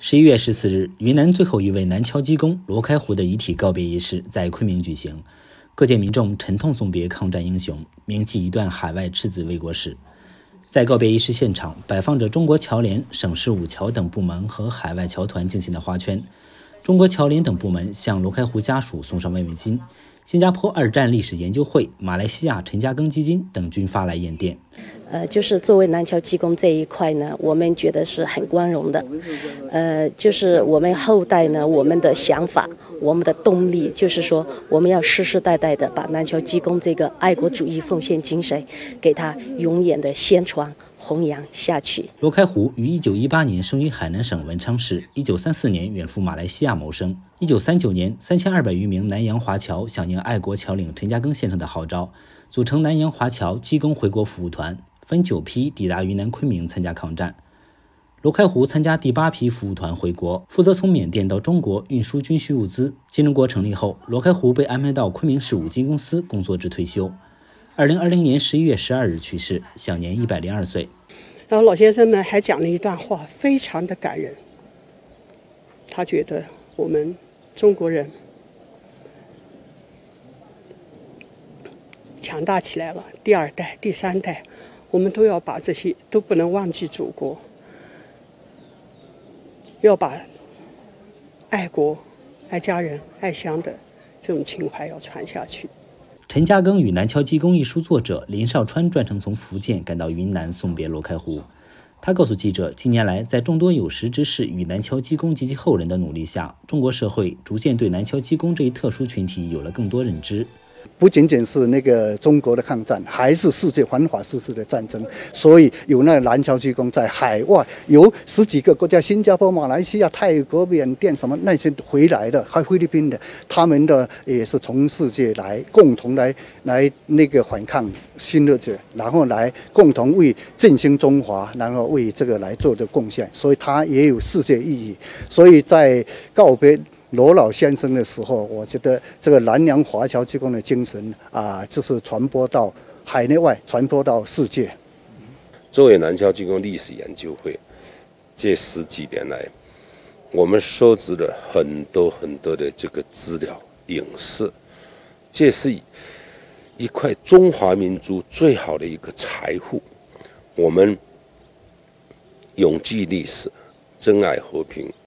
11月14日，云南最后一位南侨机工罗开湖的遗体告别仪式在昆明举行，各界民众沉痛送别抗战英雄，铭记一段海外赤子卫国史。在告别仪式现场，摆放着中国侨联、省市五侨等部门和海外侨团敬献的花圈。中国侨联等部门向罗开湖家属送上慰问金，新加坡二战历史研究会、马来西亚陈嘉庚基金等均发来唁电。 就是作为南侨机工这一块呢，我们觉得是很光荣的。就是我们后代呢，我们的想法，我们的动力，就是说我们要世世代代的把南侨机工这个爱国主义奉献精神，给它永远的宣传弘扬下去。 罗开湖于1918年生于海南省文昌市，1934年远赴马来西亚谋生。1939年，3200余名南洋华侨响应爱国侨领陈嘉庚先生的号召，组成南洋华侨机工回国服务团，分9批抵达云南昆明参加抗战。罗开湖参加第8批服务团回国，负责从缅甸到中国运输军需物资。新中国成立后，罗开湖被安排到昆明市五金公司工作至退休。2020年11月12日去世，享年102岁。 然后老先生呢还讲了一段话，非常的感人。他觉得我们中国人强大起来了，第2代、第3代，我们都要把这些都不能忘记祖国，要把爱国、爱家人、爱乡的这种情怀要传下去。 陈嘉庚与南侨机工一书作者林绍川专程从福建赶到云南送别罗开湖。他告诉记者，近年来在众多有识之士与南侨机工及其后人的努力下，中国社会逐渐对南侨机工这一特殊群体有了更多认知。 不仅仅是那个中国的抗战，还是世界反法西斯的战争，所以有那南侨机工在海外有10几个国家，新加坡、马来西亚、泰国、缅甸什么那些回来的，还菲律宾的，他们的也是从世界来共同来那个反抗侵略者，然后来共同为振兴中华，然后为这个来做的贡献，所以它也有世界意义。所以在告别罗老先生的时候，我觉得这个南洋华侨机工的精神就是传播到海内外，传播到世界。 作为南侨机工历史研究会，这10几年来，我们收集了很多的这个资料影视，这是一块中华民族最好的一个财富。我们永记历史，珍爱和平，